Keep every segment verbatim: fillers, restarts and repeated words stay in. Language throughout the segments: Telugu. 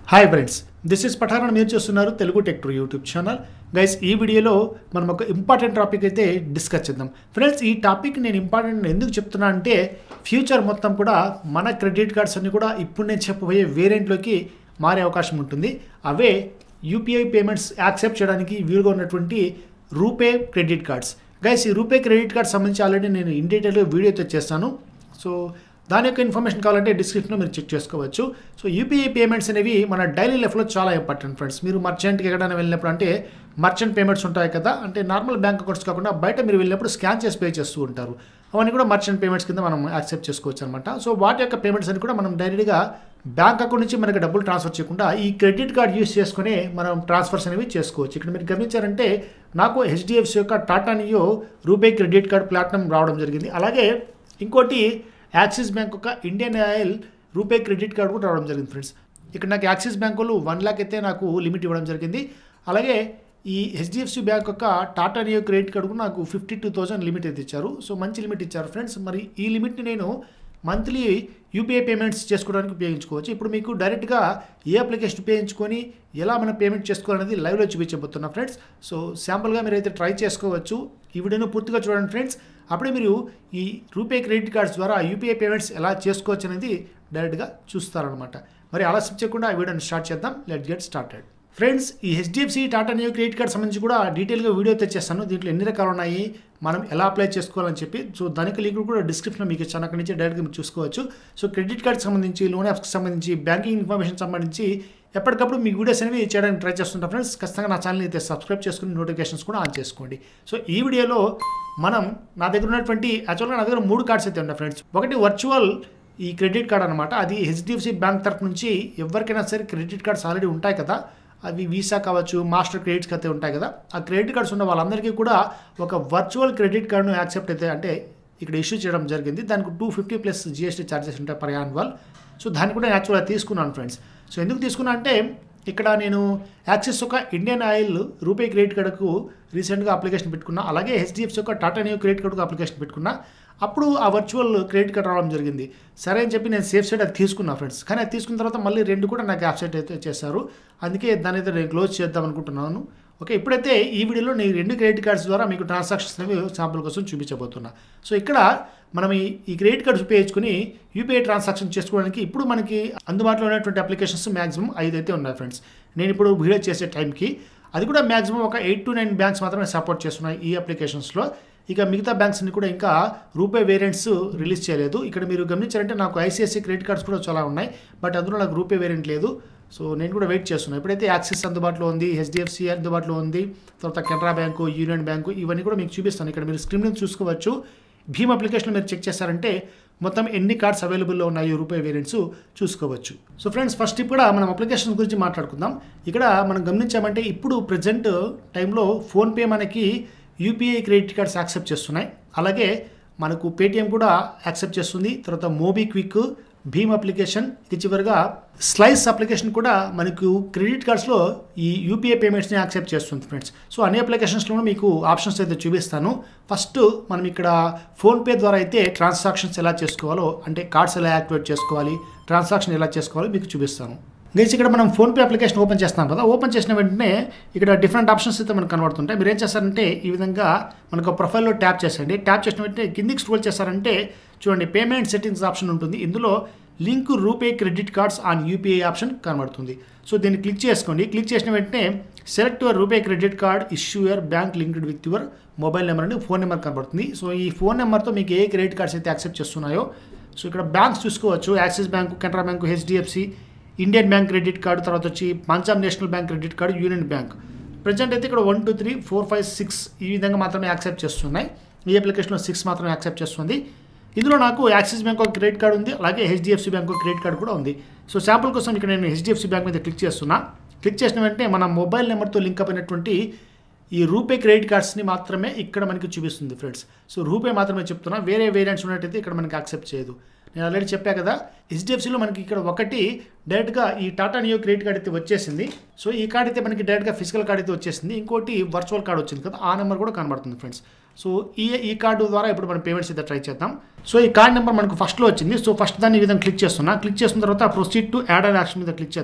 Hi friends, this is Pathan మీరు చూస్తున్నారు Telugu tech two YouTube channel. Guys, ఈ వీడియోలో మనం ఒక ఇంపార్టెంట్ టాపిక్ అయితే డిస్కస్ చేద్దాం. ఫ్రెండ్స్, ఈ టాపిక్ నేను ఇంపార్టెంట్ ఎందుకు చెప్తున్నా అంటే ఫ్యూచర్ మొత్తం కూడా మన క్రెడిట్ కార్డ్స్ అన్ని కూడా ఇప్పుడు నేను చెప్పబోయే వేరియంట్లోకి మారే అవకాశం ఉంటుంది. అవే యూపీఐ పేమెంట్స్ యాక్సెప్ట్ చేయడానికి వీలుగా ఉన్నటువంటి రూపే క్రెడిట్ కార్డ్స్. గైస్, ఈ రూపే క్రెడిట్ కార్డ్ సంబంధించి ఆల్రెడీ నేను ఇన్ డీటెయిల్గా వీడియో అయితే చేస్తాను. సో దాని యొక్క ఇన్ఫర్మేషన్ కావాలంటే డిస్క్రిప్షన్లో మీరు చెక్ చేసుకోవచ్చు. సో యూపీఐ పేమెంట్స్ అనేవి మన డైలీ లైఫ్లో చాలా ఇంపార్టెంట్ ఫ్రెండ్స్. మీరు మర్చెంట్కి ఎక్కడైనా వెళ్ళినప్పుడు అంటే మర్చెంట్ పేమెంట్స్ ఉంటాయి కదా, అంటే నార్మల్ బ్యాంక్ అకౌంట్స్ కాకుండా బయట మీరు వెళ్ళినప్పుడు స్కాన్ చేసి పే చేస్తూ ఉంటారు. అవన్నీ కూడా మర్చెంట్ పేమెంట్స్ కింద మనం యాక్సెప్ట్ చేసుకోవచ్చు అనమాట. సో వాటి యొక్క పేమెంట్స్ అని కూడా మనం డైరెక్ట్గా బ్యాంక్ అకౌంట్ నుంచి మనకి డబ్బులు ట్రాన్స్ఫర్ చేయకుండా ఈ క్రెడిట్ కార్డ్ యూస్ చేసుకుని మనం ట్రాన్స్ఫర్స్ అనేవి చేసుకోవచ్చు. ఇక్కడ మీరు గమనించారంటే నాకు హెచ్డిఎఫ్సి యొక్క Tata Neo RuPay credit card platinum రావడం జరిగింది. అలాగే ఇంకోటి యాక్సిస్ బ్యాంక్ ఒక Indian Oil RuPay credit card కూడా రావడం జరిగింది ఫ్రెండ్స్. ఇక్కడ నాకు యాక్సిస్ బ్యాంక్ వాళ్ళు వన్ ల్యాక్ అయితే నాకు లిమిట్ ఇవ్వడం జరిగింది. అలాగే ఈ హెచ్డిఎఫ్సి బ్యాంక్ యొక్క టాటా నియో క్రెడిట్ కార్డు కూడా నాకు ఫిఫ్టీ టూ థౌసండ్ లిమిట్ అయితే ఇచ్చారు. సో మంచి లిమిట్ ఇచ్చారు ఫ్రెండ్స్. మరి ఈ లిమిట్ని నేను మంత్లీ యూపీఐ పేమెంట్స్ చేసుకోవడానికి ఉపయోగించుకోవచ్చు. ఇప్పుడు మీకు డైరెక్ట్గా ఏ అప్లికేషన్ ఉపయోగించుకొని ఎలా మనం పేమెంట్ చేసుకోవాలనేది లైవ్లో చూపించబోతున్నా ఫ్రెండ్స్. సో శాంపుల్గా మీరు అయితే ట్రై చేసుకోవచ్చు. ఈ వీడియోను పూర్తిగా చూడండి ఫ్రెండ్స్. అప్పుడే మీరు ఈ రూపే క్రెడిట్ కార్డ్స్ ద్వారా యూపీఐ పేమెంట్స్ ఎలా చేసుకోవచ్చు అనేది డైరెక్ట్గా చూస్తారనమాట. మరి ఆలస్యం చేయకుండా ఆ వీడియోని స్టార్ట్ చేద్దాం. Let's get started. ఫ్రెండ్స్, ఈ HDFC Tata Neo credit card సంబంధించి కూడా డీటెయిల్గా వీడియో తెచ్చేస్తాను. దీంట్లో ఎన్ని రకాలు ఉన్నాయి, మనం ఎలా అప్లై చేసుకోవాలని చెప్పి. సో దానికి లింక్ కూడా డిస్క్రిప్షన్లో మీకు ఇచ్చాను, అక్కడి నుంచి డైరెక్ట్గా మీరు చూసుకోవచ్చు. సో క్రెడిట్ కార్డ్కి సంబంధించి, లోన్ యాప్స్కి సంబంధించి, బ్యాంకింగ్ ఇన్ఫర్మేషన్ సంబంధించి ఎప్పటికప్పుడు మీ వీడియోస్ అనేవి చేయడానికి ట్రై చేస్తుంటాం ఫ్రెండ్స్. ఖచ్చితంగా నా ఛానల్ని అయితే సబ్స్క్రైబ్ చేసుకుని నోటిఫికేషన్స్ కూడా ఆన్ చేసుకోండి. సో ఈ వీడియోలో మనం నా దగ్గర ఉన్నటువంటి యాక్చువల్గా నా దగ్గర మూడు కార్డ్స్ అయితే ఉన్నాయి ఫ్రెండ్స్. ఒకటి వర్చువల్ ఈ క్రెడిట్ కార్డ్ అనమాట. అది హెచ్డిఎఫ్సి బ్యాంక్ తరఫు నుంచి ఎవరికైనా సరే క్రెడిట్ కార్డ్స్ ఆల్రెడీ ఉంటాయి కదా, అవి వీసా కావచ్చు, మాస్టర్ క్రెడిట్స్ అయితే ఉంటాయి కదా, ఆ క్రెడిట్ కార్డ్స్ ఉన్న వాళ్ళందరికీ కూడా ఒక వర్చువల్ క్రెడిట్ కార్డును యాక్సెప్ట్ అయితే అంటే ఇక్కడ ఇష్యూ చేయడం జరిగింది. దానికి two fifty plus GST charges ఉంటాయి పర్ యాన్యువల్. సో దాన్ని కూడా యాక్చువల్గా తీసుకున్నాను ఫ్రెండ్స్. సో ఎందుకు తీసుకున్నా అంటే ఇక్కడ నేను యాక్సిస్ ఒక ఇండియన్ ఆయిల్ రూపే క్రెడిట్ కార్డుకు రీసెంట్గా అప్లికేషన్ పెట్టుకున్నా. అలాగే హెచ్డిఎఫ్సి ఒక టాటా నియో క్రెడిట్ కార్డుకు అప్లికేషన్ పెట్టుకున్నా. అప్పుడు ఆ వర్చువల్ క్రెడిట్ కార్డ్ రావడం జరిగింది. సరే అని చెప్పి నేను సేఫ్ సైడ్ అది తీసుకున్నా ఫ్రెండ్స్. కానీ అది తీసుకున్న తర్వాత మళ్ళీ రెండు కూడా నాకు యాప్సైట్ అయితే చేశారు. అందుకే దాని అయితే నేను క్లోజ్ చేద్దాం అనుకుంటున్నాను. ఓకే, ఇప్పుడైతే ఈ వీడియోలో నేను రెండు క్రెడిట్ కార్డ్స్ ద్వారా మీకు ట్రాన్సాక్షన్స్ అనేవి శాంపుల్ కోసం చూపించబోతున్నా. సో ఇక్కడ మనం ఈ ఈ క్రెడిట్ కార్డ్స్ ఉపయోగించుకుని యూపీఐ ట్రాన్సాక్షన్ చేసుకోవడానికి ఇప్పుడు మనకి అందుబాటులో ఉన్నటువంటి అప్లికేషన్స్ మ్యాక్సిమం ఐదు అయితే ఉన్నాయి ఫ్రెండ్స్. నేను ఇప్పుడు వీడియో చేసే టైంకి అది కూడా మ్యాక్సిమం ఒక ఎయిట్ టు నైన్ బ్యాంక్స్ మాత్రమే సపోర్ట్ చేస్తున్నాయి ఈ అప్లికేషన్స్లో. ఇక మిగతా బ్యాంక్స్ అన్ని కూడా ఇంకా రూపే వేరియంట్స్ రిలీజ్ చేయలేదు. ఇక్కడ మీరు గమనించారంటే నాకు ఐసిఐసిఐ క్రెడిట్ కార్డ్స్ కూడా చాలా ఉన్నాయి, బట్ అందులో నాకు రూపే వేరియంట్ లేదు. సో నేను కూడా వెయిట్ చేస్తున్నాను. ఎప్పుడైతే యాక్సిస్ అందుబాటులో ఉంది, హెచ్డిఎఫ్సి అందుబాటులో ఉంది, తర్వాత కెనరా బ్యాంకు, యూనియన్ బ్యాంకు, ఇవన్నీ కూడా మీకు చూపిస్తాను. ఇక్కడ మీరు స్క్రీన్ మీద చూసుకోవచ్చు. భీమ్ అప్లికేషన్ మీరు చెక్ చేశారంటే మొత్తం ఎన్ని కార్డ్స్ అవైలబుల్లో ఉన్నాయి రూపే వేరియంట్స్ చూసుకోవచ్చు. సో ఫ్రెండ్స్, ఫస్ట్ ఇప్పుడు మనం అప్లికేషన్ గురించి మాట్లాడుకుందాం. ఇక్కడ మనం గమనించామంటే ఇప్పుడు ప్రజెంట్ టైంలో ఫోన్పే మనకి యూపీఐ క్రెడిట్ కార్డ్స్ యాక్సెప్ట్ చేస్తున్నాయి. అలాగే మనకు పేటిఎం కూడా యాక్సెప్ట్ చేస్తుంది. తర్వాత మోబిక్విక్, భీమ్ అప్లికేషన్, ఇది చివరిగా స్లైస్ అప్లికేషన్ కూడా మనకు క్రెడిట్ కార్డ్స్లో ఈ యూపీఐ పేమెంట్స్ని యాక్సెప్ట్ చేస్తుంది ఫ్రెండ్స్. సో అన్ని అప్లికేషన్స్లోనూ మీకు ఆప్షన్స్ అయితే చూపిస్తాను. ఫస్ట్ మనం ఇక్కడ ఫోన్పే ద్వారా అయితే ట్రాన్సాక్షన్స్ ఎలా చేసుకోవాలో, అంటే కార్డ్స్ ఎలా యాక్టివేట్ చేసుకోవాలి, ట్రాన్సాక్షన్ ఎలా చేసుకోవాలో మీకు చూపిస్తాను. గైస్, ఇక్కడ మనం ఫోన్పే అప్లికేషన్ ఓపెన్ చేస్తాం కదా, ఓపెన్ చేసిన వెంటనే ఇక్కడ డిఫరెంట్ ఆప్షన్స్ అయితే మనకు కనబడుతుంటాయి. మీరు ఏం చేస్తారంటే ఈ విధంగా మనకు ప్రొఫైల్లో ట్యాప్ చేసండి. ట్యాప్ చేసిన వెంటనే కిందికి స్క్రోల్ చేస్తారంటే చూడండి పేమెంట్ సెట్టింగ్స్ ఆప్షన్ ఉంటుంది. ఇందులో link RuPay credit cards on UPI option కనబడుతుంది. సో దీన్ని క్లిక్ చేసుకోండి. క్లిక్ చేసిన వెంటనే select your RuPay credit card issue your bank linked with your mobile number అని ఫోన్ నెంబర్ కనబడుతుంది. సో ఈ ఫోన్ నెంబర్తో మీకు ఏ క్రెడిట్ కార్డ్స్ అయితే యాక్సెప్ట్ చేస్తున్నాయో, సో ఇక్కడ బ్యాంక్స్ చూసుకోవచ్చు. Axis bank, Canara bank, HDFC, Indian bank credit card, తర్వాత వచ్చి Punjab national bank credit card, union bank. Present అయితే ఇక్కడ one two three four five six ఈ విధంగా మాత్రమే యాక్సెప్ట్ చేస్తున్నాయి. ఈ అప్లికేషన్లో సిక్స్ మాత్రమే యాక్సెప్ట్ చేస్తుంది. ఇందులో నాకు యాక్సిస్ బ్యాంక్ ఒక క్రెడిట్ కార్డు ఉంది, అలాగే హెచ్డిఎఫ్సి బ్యాంక్ ఒక క్రెడిట్ కార్డు కూడా ఉంది. సో శాంపుల్ కోసం ఇక్కడ నేను హెచ్డిఎఫ్సి బ్యాంక్ మీద క్లిక్ చేస్తున్నా. క్లిక్ చేసిన వెంటనే మన మొబైల్ నెంబర్తో లింక్ అయినటువంటి ఈ రూపే క్రెడిట్ కార్డ్స్ని మాత్రమే ఇక్కడ మనకి చూపిస్తుంది ఫ్రెండ్స్. సో రూపే మాత్రమే చెప్తున్నా, వేరే వేరియంట్స్ ఉన్నట్టయితే ఇక్కడ మనకి యాక్సెప్ట్ చేయదు. నేను ఆల్రెడీ చెప్పా కదా, హెచ్డిఎఫ్సిలో మనకి ఇక్కడ ఒకటి డైరెక్ట్గా ఈ టాటా నియో క్రెడిట్ కార్డ్ అయితే వచ్చేసింది. సో ఈ కార్డ్ అయితే మనకి డైరెక్ట్గా ఫిజికల్ కార్డ్ అయితే వచ్చేసింది. ఇంకోటి వర్చువల్ కార్డ్ వచ్చింది కదా, ఆ నెంబర్ కూడా కనబడుతుంది ఫ్రెండ్స్. సో ఈ ఈ కార్డు ద్వారా ఇప్పుడు మనం పేమెంట్స్ అయితే ట్రై చేద్దాం. సో ఈ కార్డ్ నెంబర్ మనకు ఫస్ట్లో వచ్చింది. సో ఫస్ట్ దాన్ని ఈ విధంగా క్లిక్ చేస్తున్నా. క్లిక్ చేసిన తర్వాత proceed to add and action మీద క్లిక్ చేద్దాం.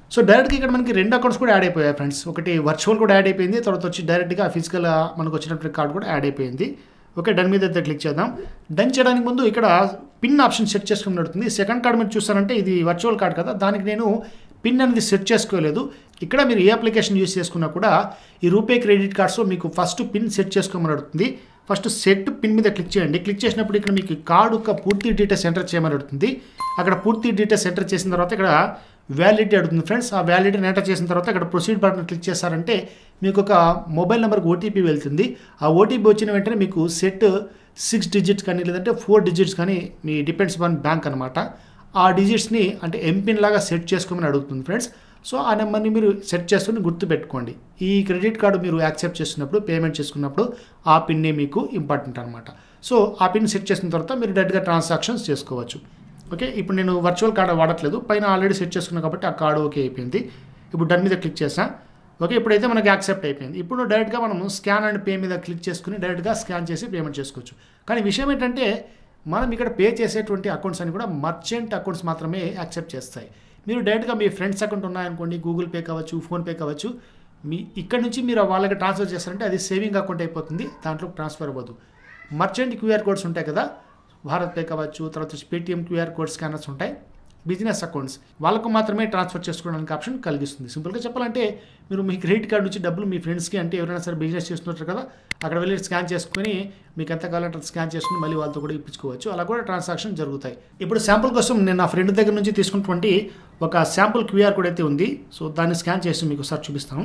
సో డైరెక్ట్గా ఇక్కడ మనకి రెండు అకౌంట్స్ కూడా యాడ్ అయిపోయాయి ఫ్రెండ్స్. ఒకటి వర్చువల్ కూడా యాడ్ అయిపోయింది, తర్వాత వచ్చి డైరెక్ట్గా ఫిజికల్ మనకు వచ్చినటువంటి కార్డు కూడా యాడ్ అయిపోయింది. ఓకే, డన్ మీద అయితే క్లిక్ చేద్దాం. డన్ చేయడానికి ముందు ఇక్కడ పిన్ ఆప్షన్ సెట్ చేసుకుని నడుతుంది. సెకండ్ కార్డు మీరు చూస్తారంటే ఇది వర్చువల్ కార్డు కదా, దానికి నేను పిన్ అనేది సెట్ చేసుకోలేదు. ఇక్కడ మీరు ఏ అప్లికేషన్ యూస్ చేసుకున్నా కూడా ఈ రూపే క్రెడిట్ కార్డ్స్లో మీకు ఫస్ట్ పిన్ సెట్ చేసుకోమని అడుగుతుంది. ఫస్ట్ సెట్ పిన్ మీద క్లిక్ చేయండి. క్లిక్ చేసినప్పుడు ఇక్కడ మీకు కార్డు యొక్క పూర్తి డీటెయిల్స్ ఎంటర్ చేయమని అడుగుతుంది. అక్కడ పూర్తి డీటెయిల్స్ ఎంటర్ చేసిన తర్వాత ఇక్కడ వ్యాలిడిటీ అడుగుతుంది ఫ్రెండ్స్. ఆ వ్యాలిడిటీని ఎంటర్ చేసిన తర్వాత ఇక్కడ ప్రొసీడ్ బటన్ క్లిక్ చేశారంటే మీకు ఒక మొబైల్ నెంబర్కి ఓటీపీ వెళ్తుంది. ఆ ఓటీపీ వచ్చిన వెంటనే మీకు సెట్ సిక్స్ డిజిట్స్ కానీ లేదంటే ఫోర్ డిజిట్స్ కానీ మీ డిపెండ్స్ ఆన్ బ్యాంక్ అనమాట. ఆ డిజిట్స్ని అంటే ఎంపిన్ లాగా సెట్ చేసుకోమని అడుగుతుంది ఫ్రెండ్స్. సో ఆ నెంబర్ని మీరు సెట్ చేసుకుని గుర్తుపెట్టుకోండి. ఈ క్రెడిట్ కార్డు మీరు యాక్సెప్ట్ చేస్తున్నప్పుడు పేమెంట్ చేసుకున్నప్పుడు ఆ పిన్నే మీకు ఇంపార్టెంట్ అనమాట. సో ఆ పిన్ సెట్ చేసిన తర్వాత మీరు డైరెక్ట్గా ట్రాన్సాక్షన్స్ చేసుకోవచ్చు. ఓకే, ఇప్పుడు నేను వర్చువల్ కార్డు వాడట్లేదు, పైన ఆల్రెడీ సెట్ చేసుకున్నాను కాబట్టి ఆ కార్డు ఓకే అయిపోయింది. ఇప్పుడు డన్ మీద క్లిక్ చేసాం. ఓకే, ఇప్పుడైతే మనకి యాక్సెప్ట్ అయిపోయింది. ఇప్పుడు డైరెక్ట్గా మనం స్కాన్ అండ్ పే మీద క్లిక్ చేసుకుని డైరెక్ట్గా స్కాన్ చేసి పేమెంట్ చేసుకోవచ్చు. కానీ విషయం ఏంటంటే మనం ఇక్కడ పే చేసేటువంటి అకౌంట్స్ అని కూడా మర్చెంట్ అకౌంట్స్ మాత్రమే యాక్సెప్ట్ చేస్తాయి. మీరు డైరెక్ట్గా మీ ఫ్రెండ్స్ అకౌంట్ ఉన్నాయనుకోండి, గూగుల్ పే కావచ్చు, ఫోన్పే కావచ్చు, మీ ఇక్కడ నుంచి మీరు వాళ్ళకి ట్రాన్స్ఫర్ చేస్తారంటే అది సేవింగ్ అకౌంట్ అయిపోతుంది, దాంట్లో ట్రాన్స్ఫర్ అవ్వదు. మర్చెంట్ క్యూఆర్ కోడ్స్ ఉంటాయి కదా, భారత్ పే కావచ్చు, తర్వాత పేటిఎం క్యూఆర్ కోడ్ స్కానర్స్ ఉంటాయి, బిజినెస్ అకౌంట్స్ వాళ్ళకు మాత్రమే ట్రాన్స్ఫర్ చేసుకోవడానికి ఆప్షన్ కలిగిస్తుంది. సింపుల్గా చెప్పాలంటే మీరు మీ క్రెడిట్ కార్డు నుంచి డబ్బులు మీ ఫ్రెండ్స్కి అంటే ఎవరైనా సరే బిజినెస్ చేస్తుంటారు కదా, అక్కడ వెళ్ళి స్కాన్ చేసుకుని మీకు ఎంత కావాలంటే స్కాన్ చేసుకుని మళ్ళీ వాళ్ళతో కూడా ఇప్పించుకోవచ్చు. అలా కూడా ట్రాన్సాక్షన్ జరుగుతాయి. ఇప్పుడు శాంపుల్ కోసం నేను నా ఫ్రెండ్ దగ్గర నుంచి తీసుకున్నటువంటి ఒక శాంపుల్ క్యూఆర్ కోడ్ అయితే ఉంది. సో దాన్ని స్కాన్ చేసి మీకు ఒకసారి చూపిస్తాను.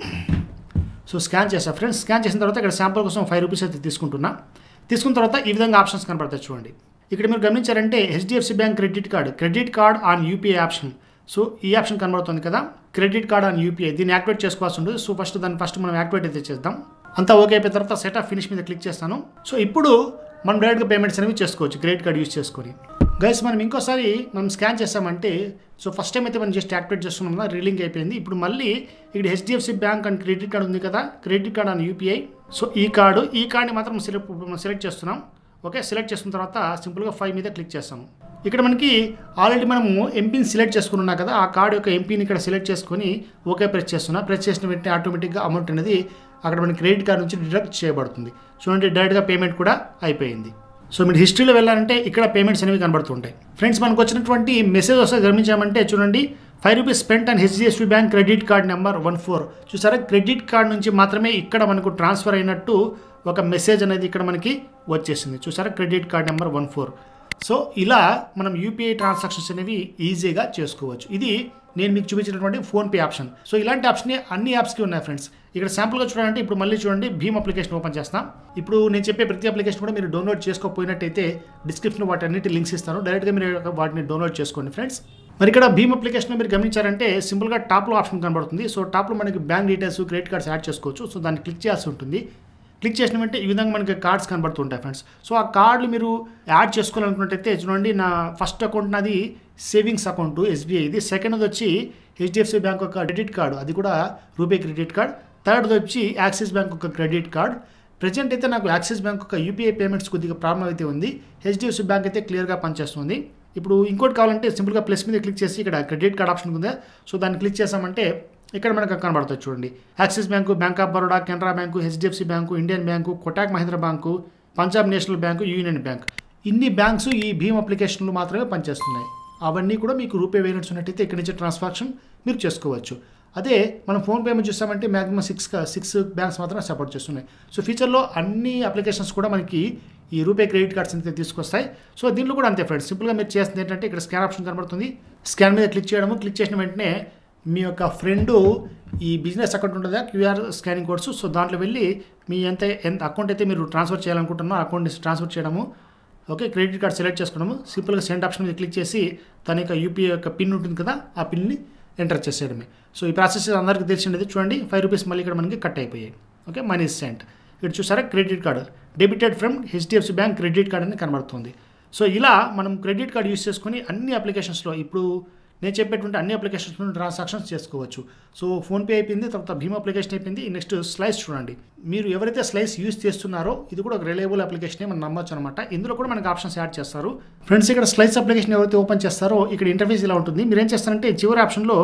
సో స్కాన్ చేసా ఫ్రెండ్స్. స్కాన్ చేసిన తర్వాత ఇక్కడ శాంపుల్ కోసం ఫైవ్ రూపీస్ అయితే తీసుకుంటున్నా. తీసుకున్న తర్వాత ఈ విధంగా ఆప్షన్స్ కనపడతాయి చూడండి. ఇక్కడ మీరు గమనించారంటే HDFC bank credit card credit card on UPI option. So ఈ ఆప్షన్ కనబడుతుంది కదా, క్రెడిట్ కార్డ్ ఆన్ యూపీఐ, దీన్ని యాక్టివేట్ చేసుకోవాల్సి ఉంటుంది. సో ఫస్ట్ దాన్ని ఫస్ట్ మనం యాక్టివేట్ అయితే చేద్దాం. అంతా ఓకే అయిపోయిన తర్వాత సెట్ ఆఫ్ ఫినిష్ మీద క్లిక్ చేస్తాను. సో ఇప్పుడు మనం డైరెక్ట్గా పేమెంట్స్ అనేవి చేసుకోవచ్చు క్రెడిట్ కార్డ్ యూస్ చేసుకొని. గైస్ మనం ఇంకోసారి మనం స్కాన్ చేస్తామంటే సో ఫస్ట్ టైం అయితే మనం జస్ట్ యాక్టివేట్ చేస్తున్నాం కదా, రీలింక్ అయిపోయింది. ఇప్పుడు మళ్ళీ ఇక్కడ HDFC bank and credit card ఉంది కదా, credit card on UPI. So ఈ కార్డు ఈ కార్డ్ని మాత్రం సెలెక్ట్ సెలెక్ట్ చేస్తున్నాం. ఓకే, సెలెక్ట్ చేసుకున్న తర్వాత సింపుల్గా ఫైవ్ మీద క్లిక్ చేస్తాము. ఇక్కడ మనకి ఆల్రెడీ మనము ఎంపీని సెలెక్ట్ చేసుకుని ఉన్నాం కదా, ఆ కార్డు యొక్క ఎంపీని ఇక్కడ సెలెక్ట్ చేసుకొని ఓకే ప్రెస్ చేస్తున్నా. ప్రెస్ చేసిన వెంటనే ఆటోమేటిక్గా అమౌంట్ అనేది అక్కడ మన క్రెడిట్ కార్డ్ నుంచి డిడక్ట్ చేయబడుతుంది. చూడండి డైరెక్ట్గా పేమెంట్ కూడా అయిపోయింది. సో మీరు హిస్టరీలో వెళ్ళాలంటే ఇక్కడ పేమెంట్స్ అనేవి కనబడుతుంటాయి. ఫ్రెండ్స్ మనకు వచ్చినటువంటి మెసేజ్ వస్తే గమనించామంటే చూడండి five rupees spent and HDFC bank credit card number one four. చూసారా, క్రెడిట్ కార్డ్ నుంచి మాత్రమే ఇక్కడ మనకు ట్రాన్స్ఫర్ అయినట్టు ఒక మెసేజ్ అనేది ఇక్కడ మనకి వచ్చేసింది. చూసారా, credit card number one four. So ఇలా మనం యూపీఐ ట్రాన్సాక్షన్స్ అనేవి ఈజీగా చేసుకోవచ్చు. ఇది నేను మీకు చూపించినటువంటి ఫోన్పే ఆప్షన్. సో ఇలాంటి ఆప్షన్ అన్ని యాప్స్కి ఉన్నాయి ఫ్రెండ్స్. ఇక్కడ శాంపుల్గా చూడాలంటే ఇప్పుడు మళ్ళీ చూడండి భీమ్ అప్లికేషన్ ఓపెన్ చేస్తాం. ఇప్పుడు నేను చెప్పే ప్రతి అప్లికేషన్ కూడా మీరు డౌన్లోడ్ చేసుకోకపోయినట్టయితే డిస్క్రిప్షన్లో వాటి అన్నిటి లింక్స్ ఇస్తాను, డైరెక్ట్గా మీరు వాటిని డౌన్లోడ్ చేసుకోండి ఫ్రెండ్స్. మరి ఇక్కడ భీమ్ అప్లికేషన్ మీరు గమనించారంటే సింపుల్గా టాప్లో ఆప్షన్ కనబడుతుంది. సో టాప్లో మనకి bank details credit cards add చేసుకోవచ్చు. సో దాన్ని క్లిక్ చేయాల్సి ఉంటుంది. క్లిక్ చేసిన వెంటనే ఈ విధంగా మనకి కార్డ్స్ కనబడుతుంటాయి ఫ్రెండ్స్. సో ఆ కార్డులు మీరు యాడ్ చేసుకోవాలనుకున్నట్టయితే చూడండి, నా ఫస్ట్ అకౌంట్ నాది సేవింగ్స్ అకౌంట్ ఎస్బీఐ, ఇది సెకండ్ వచ్చి హెచ్డిఎఫ్సి బ్యాంక్ ఒక క్రెడిట్ కార్డు, అది కూడా రూపే క్రెడిట్ కార్డ్. థర్డ్ వచ్చి యాక్సిస్ బ్యాంక్ ఒక క్రెడిట్ కార్డ్. ప్రజెంట్ అయితే నాకు యాక్సిస్ బ్యాంక్ ఒక యూపీఐ పేమెంట్స్ కొద్దిగా ప్రాబ్లం అయితే ఉంది. హెచ్డిఎఫ్సి బ్యాంక్ అయితే క్లియర్గా పనిచేస్తుంది. ఇప్పుడు ఇంకోటి కావాలంటే సింపుల్గా ప్లస్ మీద క్లిక్ చేసి ఇక్కడ క్రెడిట్ కార్డ్ ఆప్షన్ ఉంది. సో దాన్ని క్లిక్ చేసామంటే ఇక్కడ మనకు కనబడుతుంది చూడండి, Axis bank, bank of Baroda, Canara bank, HDFC bank, Indian bank, Kotak Mahindra bank, Punjab national bank, Union bank. ఇన్ని బ్యాంక్స్ ఈ భీమ్ అప్లికేషన్లు మాత్రమే పనిచేస్తున్నాయి. అవన్నీ కూడా మీకు రూపే వేరియంట్స్ ఉన్నట్టయితే ఇక్కడి నుంచి ట్రాన్సాక్షన్ మీరు చేసుకోవచ్చు. అదే మనం ఫోన్ పేమెంట్ చూస్తామంటే మ్యాక్సిమం సిక్స్ సిక్స్ బ్యాంక్స్ మాత్రమే సపోర్ట్ చేస్తున్నాయి. సో ఫ్యూచర్లో అన్ని అప్లికేషన్స్ కూడా మనకి ఈ రూపే క్రెడిట్ కార్డ్స్ అయితే తీసుకొస్తాయి. సో దీంట్లో కూడా అంతే ఫ్రెండ్స్. సింపుల్గా మీరు చేస్తుంది ఏంటంటే ఇక్కడ స్కాన్ ఆప్షన్ కనబడుతుంది. స్కాన్ మీద క్లిక్ చేయడము, క్లిక్ చేసిన వెంటనే మీ యొక్క ఫ్రెండ్ ఈ బిజినెస్ అకౌంట్ ఉంటుందా క్యూఆర్ స్కానింగ్ కోడ్స్, సో దాంట్లో వెళ్ళి మీ ఎంత ఎంత అకౌంట్ అయితే మీరు ట్రాన్స్ఫర్ చేయాలనుకుంటున్నారో అకౌంట్ ట్రాన్స్ఫర్ చేయడము. ఓకే, క్రెడిట్ కార్డ్ సెలెక్ట్ చేసుకోవడము, సింపుల్గా సెండ్ ఆప్షన్ మీద క్లిక్ చేసి తన యొక్క యూపీఐ యొక్క పిన్ ఉంటుంది కదా, ఆ పిన్ని ఎంటర్ చేసేయడమే. సో ఈ ప్రాసెస్ అందరికీ తెలిసిండేది. చూడండి ఫైవ్ రూపీస్ మళ్ళీ ఇక్కడ మనకి కట్ అయిపోయాయి. Okay, money sent. ఇక్కడ చూసారా credit card debited from HDFC bank credit card అని కనబడుతుంది. సో ఇలా మనం క్రెడిట్ కార్డ్ యూస్ చేసుకొని అన్ని అప్లికేషన్స్లో ఇప్పుడు నేను చెప్పేటువంటి అన్ని అప్లికేషన్స్లో ట్రాన్సాక్షన్స్ చేసుకోవచ్చు. సో ఫోన్పే అయిపోయింది, తర్వాత భీమ్ అప్లికేషన్ అయిపోయింది. నెక్స్ట్ స్లైస్ చూడండి, మీరు ఎవరైతే స్లైస్ యూస్ చేస్తున్నారో ఇది కూడా ఒక రిలయబుల్ అప్లికేషన్ మనం నమ్మొచ్చు అనమాట. ఇందులో కూడా మనకి ఆప్షన్స్ యాడ్ చేస్తారు ఫ్రెండ్స్. ఇక్కడ స్లైస్ అప్లికేషన్ ఎవరైతే ఓపెన్ చేస్తారో ఇక్కడ ఇంటర్ఫేస్ ఇలా ఉంటుంది. మీరు ఏం చేస్తారంటే చివరి ఆప్షన్లో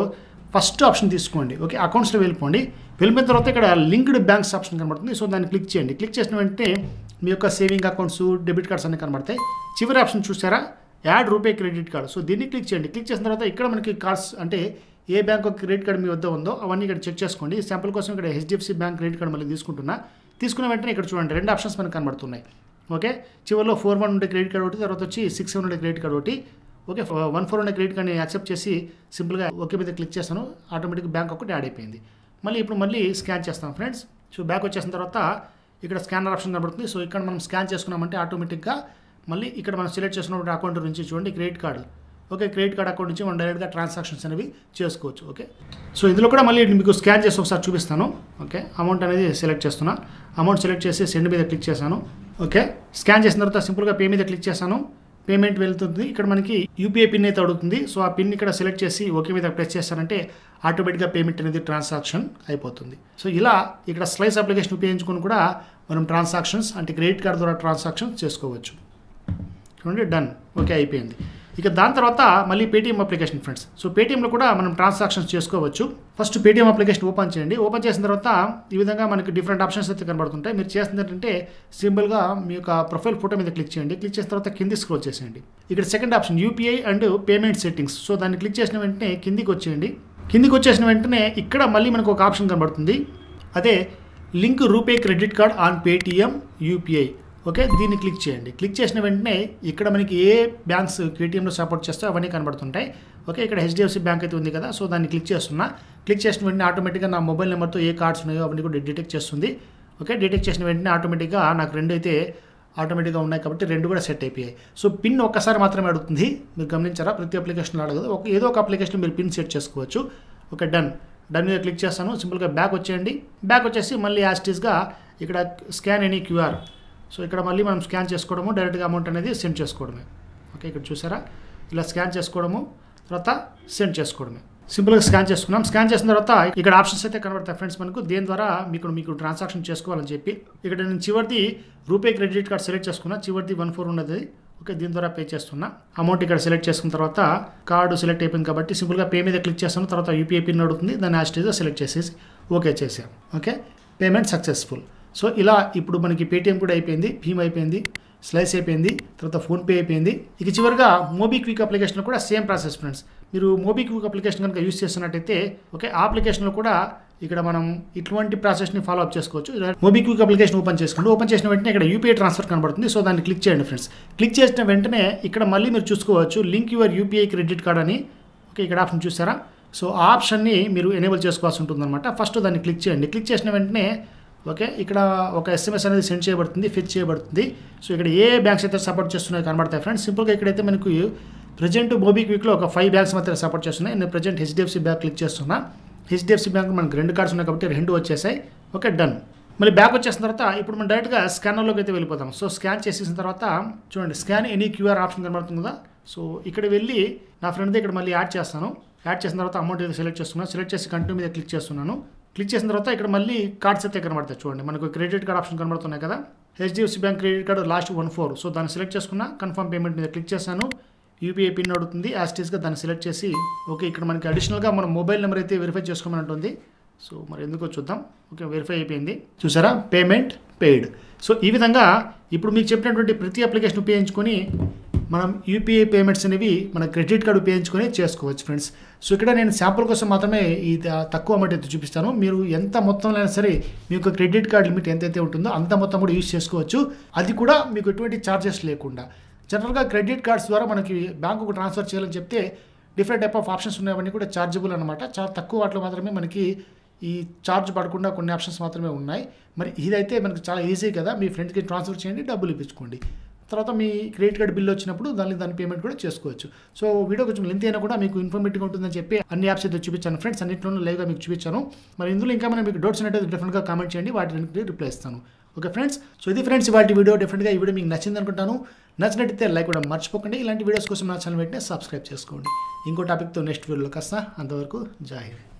ఫస్ట్ ఆప్షన్ తీసుకోండి. ఓకే, అకౌంట్స్లో వెళ్ళిపోండి. వెళ్ళిపోయిన తర్వాత ఇక్కడ లింక్డ్ బ్యాంక్స్ ఆప్షన్ కనబడుతుంది. సో దాన్ని క్లిక్ చేయండి. క్లిక్ చేసిన వెంటనే మీ యొక్క సేవింగ్ అకౌంట్స్, డెబిట్ కార్డ్స్ అన్నీ కనబడతాయి. చివరి ఆప్షన్ చూసారా, add RuPay credit card. So దీన్ని క్లిక్ చేయండి. క్లిక్ చేసిన తర్వాత ఇక్కడ మనకి కార్డ్స్ అంటే ఏ బ్యాంక్ క్రెడిట్ కార్డ్ మీ వద్ద ఉందో అవన్నీ ఇక్కడ చెక్ చేసుకోండి. శాంపుల్ కోసం ఇక్కడ హెచ్డిఎఫ్సి బ్యాంక్ క్రెడిట్ కార్డ్ మళ్ళీ తీసుకుంటున్నా. తీసుకున్న వెంటనే ఇక్కడ చూడండి రెండు ఆప్షన్స్ మనకు కనబడుతున్నాయి. ఓకే, చివరిలో ఫోర్ వన్ ఉండే క్రెడిట్ కార్డ్ ఒకటి, తర్వాత వచ్చి సిక్స్ సెవెన్ ఉండే క్రెడిట్ కార్డ్ ఒకటి. ఓకే, వన్ ఫోర్ ఉండే క్రెడిట్ కార్డ్ని యాక్సెప్ట్ చేసి సింపుల్గా ఓకే మీద క్లిక్ చేస్తాను. ఆటోమేటిక్ బ్యాంక్ ఒకటి యాడ్ అయిపోయింది. మళ్ళీ ఇప్పుడు మళ్ళీ స్కాన్ చేస్తాం ఫ్రెండ్స్. సో బ్యాక్ వచ్చేసిన తర్వాత ఇక్కడ స్కానర్ ఆప్షన్ కనబడుతుంది. సో ఇక్కడ మనం స్కాన్ చేసుకున్నామంటే ఆటోమేటిక్గా మళ్ళీ ఇక్కడ మనం సెలెక్ట్ చేసుకున్న అకౌంట్ నుంచి చూడండి credit card. Okay, credit card account నుంచి మనం డైరెక్ట్గా ట్రాన్సాక్షన్స్ అనేవి చేసుకోవచ్చు. ఓకే, సో ఇందులో కూడా మళ్ళీ మీకు స్కాన్ చేసి ఒకసారి చూపిస్తాను. ఓకే, అమౌంట్ అనేది సెలెక్ట్ చేస్తున్నా. అమౌంట్ సెలెక్ట్ చేసి సెండ్ మీద క్లిక్ చేశాను. ఓకే, స్కాన్ చేసిన తర్వాత సింపుల్గా పే మీద క్లిక్ చేశాను. పేమెంట్ వెళ్తుంది. ఇక్కడ మనకి యూపీఐ పిన్ అయితే అడుగుతుంది. సో ఆ పిన్ ఇక్కడ సెలెక్ట్ చేసి ఓకే మీద ప్రెస్ చేస్తారంటే ఆటోమేటిక్గా పేమెంట్ అనేది ట్రాన్సాక్షన్ అయిపోతుంది. సో ఇలా ఇక్కడ స్లైస్ అప్లికేషన్ ఉపయోగించుకొని కూడా మనం ట్రాన్సాక్షన్స్ అంటే క్రెడిట్ కార్డ్ ద్వారా ట్రాన్సాక్షన్స్ చేసుకోవచ్చు. చూడండి, డన్. ఓకే, అయిపోయింది. ఇక దాని తర్వాత మళ్ళీ పేటీఎం అప్లికేషన్ ఫ్రెండ్స్. సో పేటీఎంలో కూడా మనం ట్రాన్సాక్షన్స్ చేసుకోవచ్చు. ఫస్ట్ పేటీఎం అప్లికేషన్ ఓపెన్ చేయండి. ఓపెన్ చేసిన తర్వాత ఈ విధంగా మనకి డిఫరెంట్ ఆప్షన్స్ అయితే కనబడుతుంటాయి. మీరు చేసింది ఏంటంటే సింపుల్గా మీ యొక్క ప్రొఫైల్ ఫోటో మీద క్లిక్ చేయండి. క్లిక్ చేసిన తర్వాత కింది స్క్రోల్ చేసేయండి. ఇక్కడ second option UPI and payment settings. So దాన్ని క్లిక్ చేసిన వెంటనే కిందికి వచ్చేయండి. కిందికి వచ్చేసిన వెంటనే ఇక్కడ మళ్ళీ మనకు ఒక ఆప్షన్ కనబడుతుంది. అదే link RuPay credit card on Paytm UPI. Okay, దీన్ని క్లిక్ చేయండి. క్లిక్ చేసిన వెంటనే ఇక్కడ మనకి ఏ బ్యాంక్స్ పేటీఎంలో సపోర్ట్ చేస్తే అవన్నీ కనబడుతుంటాయి. ఓకే, ఇక్కడ హెచ్డిఎఫ్సి బ్యాంక్ అయితే ఉంది కదా. సో దాన్ని క్లిక్ చేస్తున్నా. క్లిక్ చేసిన వెంటనే ఆటోమేటిక్గా నా మొబైల్ నెంబర్తో ఏ కార్డ్స్ ఉన్నాయో అవన్నీ కూడా డిటెక్ట్ చేస్తుంది. ఓకే, డిటెక్ట్ చేసిన వెంటనే ఆటోమేటిక్గా నాకు రెండు అయితే ఆటోమేటిక్గా ఉన్నాయి కాబట్టి రెండు కూడా సెట్ అయిపోయాయి. సో పిన్ ఒక్కసారి మాత్రమే అడుగుతుంది. మీరు గమనించారా, ప్రతి అప్లికేషన్లో అడగదు. ఒక ఏదో ఒక అప్లికేషన్ మీరు పిన్ సెట్ చేసుకోవచ్చు. Okay, done. డన్ మీద క్లిక్ చేస్తాను. సింపుల్గా బ్యాక్ వచ్చేయండి. బ్యాక్ వచ్చేసి మళ్ళీ యాస్టీస్గా ఇక్కడ స్కాన్ ఎనీ క్యూఆర్. సో ఇక్కడ మళ్ళీ మనం స్కాన్ చేసుకోవడము, డైరెక్ట్గా అమౌంట్ అనేది సెండ్ చేసుకోవడమే. ఓకే, ఇక్కడ చూసారా, ఇలా స్కాన్ చేసుకోవడము, తర్వాత సెండ్ చేసుకోవడమే. సింపుల్గా స్కాన్ చేసుకున్నాం. స్కాన్ చేసిన తర్వాత ఇక్కడ ఆప్షన్స్ అయితే కనబడతాయి ఫ్రెండ్స్ మనకు. దేని ద్వారా మీకు మీకు ట్రాన్సాక్షన్ చేసుకోవాలని చెప్పి ఇక్కడ నేను చివరిది రూపే క్రెడిట్ కార్డ్ సెలెక్ట్ చేసుకున్నా. చివరిది వన్ ఫోర్ ఉన్నది. ఓకే, దీని ద్వారా పే చేస్తున్నా. అమౌంట్ ఇక్కడ సెలెక్ట్ చేసుకున్న తర్వాత కార్డు సెలెక్ట్ అయిపోయింది కాబట్టి సింపుల్గా పే మీద క్లిక్ చేస్తాను. తర్వాత యూపీఐ పిన్ అడుగుతుంది. దాన్ని యాస్టీస్గా సెలెక్ట్ చేసేసి ఓకే చేసాం. Okay, payment successful. సో ఇలా ఇప్పుడు మనకి పేటీఎం కూడా అయిపోయింది, భీమ్ అయిపోయింది, స్లైస్ అయిపోయింది, తర్వాత ఫోన్పే అయిపోయింది. ఇక చివరిగా మోబిక్విక్ అప్లికేషన్లో కూడా సేమ్ ప్రాసెస్ ఫ్రెండ్స్. మీరు మోబిక్విక్ అప్లికేషన్ కనుక యూస్ చేస్తున్నట్టయితే ఓకే, ఆ అప్లికేషన్లో కూడా ఇక్కడ మనం ఇటువంటి ప్రాసెస్ని ఫాలో అప్ చేసుకోవచ్చు. మోబిక్విక్ అప్లికేషన్ ఓపెన్ చేసుకోండి. ఓపెన్ చేసిన వెంటనే ఇక్కడ యూపీఐ ట్రాన్స్ఫర్ కనబడుతుంది. సో దాన్ని క్లిక్ చేయండి ఫ్రెండ్స్. క్లిక్ చేసిన వెంటనే ఇక్కడ మళ్ళీ మీరు చూసుకోవచ్చు link your UPI credit card అని. ఓకే, ఇక్కడ ఆప్షన్ చూసారా. సో ఆ ఆప్షన్ని మీరు ఎనేబుల్ చేసుకోవాల్సి ఉంటుందన్నమాట. ఫస్ట్ దాన్ని క్లిక్ చేయండి. క్లిక్ చేసిన వెంటనే ఓకే, ఇక్కడ ఒక ఎస్ఎంఎస్ అనేది సెండ్ చేయబడుతుంది, ఫెచ్ చేయబడుతుంది. సో ఇక్కడ ఏ బ్యాంక్స్ అయితే సపోర్ట్ చేస్తున్నాయో కనబడతాయి ఫ్రెండ్స్. సింపుల్గా ఇక్కడైతే మనకు ప్రజెంట్ మోబిక్విక్లో ఒక ఫైవ్ బ్యాంక్స్ మాత్రమే సపోర్ట్ చేస్తున్నాయి. నేను ప్రజెంట్ హెచ్డిఎఫ్సి బ్యాంక్ క్లిక్ చేస్తున్నా. హెచ్డిఎఫ్సి బ్యాంక్ మనకు రెండు కార్డ్స్ ఉన్నాయి కాబట్టి రెండు వచ్చేసాయి. Okay, done. మళ్ళీ బ్యాక్ వచ్చేసిన తర్వాత ఇప్పుడు మనం డైరెక్ట్గా స్కానర్లోకి అయితే వెళ్ళిపోతాం. సో స్కాన్ చేసేసిన తర్వాత చూడండి స్కాన్ ఎనీ క్యూఆర్ ఆప్షన్ కనబడుతుంది కదా. సో ఇక్కడ వెళ్ళి నా ఫ్రెండ్ది ఇక్కడ మళ్ళీ యాడ్ చేస్తాను. యాడ్ చేసిన తర్వాత అమౌంట్ అయితే సెలెక్ట్ చేస్తున్నాను. సెలెక్ట్ చేసి కంటిన్యూ మీద క్లిక్ చేస్తున్నాను. క్లిక్ చేసిన తర్వాత ఇక్కడ మళ్ళీ కార్డ్స్ అయితే కనబడతాయి. చూడండి మనకు క్రెడిట్ కార్డ్ ఆప్షన్ కనబడుతున్నాయి కదా. HDFC bank credit card last one four. So దాన్ని సెలెక్ట్ చేసుకున్నా. కన్ఫర్మ్ పేమెంట్ మీద క్లిక్ చేశాను. యూపీఐ పిన్ అడుగుతుంది. యాస్టీస్గా దాన్ని సెలెక్ట్ చేసి ఓకే, ఇక్కడ మనకి అడిషనల్గా మన మొబైల్ నెంబర్ అయితే వెరిఫై చేసుకోమని ఉంటుంది. సో మరి ఎందుకో చూద్దాం. ఓకే, వెరిఫై అయిపోయింది. చూసారా, పేమెంట్ పెయిడ్. సో ఈ విధంగా ఇప్పుడు మీకు చెప్పినటువంటి ప్రతి అప్లికేషన్ ఉపయోగించుకొని మనం యూపీఐ పేమెంట్స్ అనేవి మన క్రెడిట్ కార్డు ఉపయోగించుకొని చేసుకోవచ్చు ఫ్రెండ్స్. సో ఇక్కడ నేను శాంపుల్ కోసం మాత్రమే ఈ తక్కువ అమౌంట్ అయితే చూపిస్తాను. మీరు ఎంత మొత్తంలో అయినా సరే మీ యొక్క క్రెడిట్ కార్డ్ లిమిట్ ఎంతైతే ఉంటుందో అంత మొత్తం కూడా యూజ్ చేసుకోవచ్చు. అది కూడా మీకు ఎటువంటి ఛార్జెస్ లేకుండా. జనరల్గా క్రెడిట్ కార్డ్స్ ద్వారా మనకి బ్యాంకుకు ట్రాన్స్ఫర్ చేయాలని చెప్తే డిఫరెంట్ టైప్ ఆఫ్ ఆప్షన్స్ ఉన్నాయని కూడా ఛార్జబుల్ అనమాట. చాలా తక్కువ వాటిలో మాత్రమే మనకి ఈ ఛార్జ్ పడకుండా కొన్ని ఆప్షన్స్ మాత్రమే ఉన్నాయి. మరి ఇదైతే మనకి చాలా ఈజీ కదా. మీ ఫ్రెండ్స్కి ట్రాన్స్ఫర్ చేయండి, డబ్బులు ఇప్పించుకోండి. తర్వాత మీ క్రెడిట్ కార్డ్ బిల్ వచ్చినప్పుడు దాన్ని దాని పేమెంట్ కూడా చేసుకోవచ్చు. సో వీడియో కొంచెం లెంత్ అయినా కూడా మీకు ఇన్ఫర్మేటివ్గా ఉంటుందని చెప్పి అన్ని యాప్స్ అయితే చూపించాను ఫ్రెండ్స్. అన్నింటిలోనూ లైవ్గా మీకు చూపించాను. మరి ఇందులో ఇంకా మనం మీకు డౌట్స్ ఉన్నట్టు డెఫినెట్గా కామెంట్ చేయండి, వాటికి రిప్లై ఇస్తాను. ఓకే ఫ్రెండ్స్, సో ఇది ఫ్రెండ్స్ ఇవాళ వీడియో. డెఫినెట్గా ఈ వీడియో మీకు నచ్చింది అనుకుంటాను. నచ్చినట్టయితే లైక్ కూడా మర్చిపోకండి. ఇలాంటి వీడియోస్ కోసం నా ఛానల్ వెంటనే సబ్స్క్రైబ్ చేసుకోండి. ఇంకో టాపిక్తో నెక్స్ట్ వీడియోలోకి వస్తా. అంతవరకు జై హింద్.